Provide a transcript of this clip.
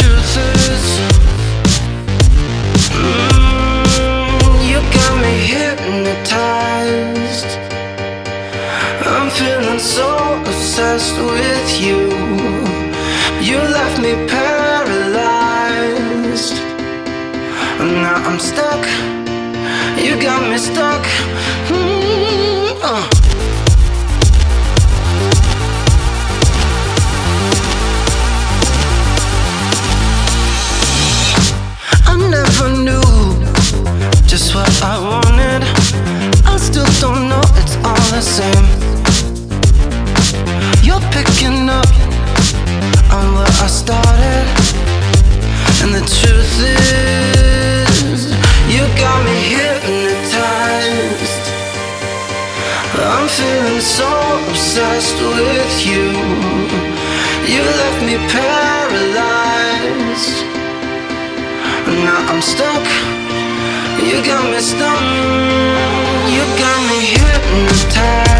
truth is, you got me hypnotized. I'm feeling so obsessed with you. You left me paralyzed. Now I'm stuck. You got me stuck. I never knew just what I wanted. I still don't know, it's all the same. You're picking up on where I started, and the truth is, you got me hypnotized. I'm feeling so obsessed with you. You left me paralyzed. Now I'm stuck. You got me stuck. You got me hypnotized.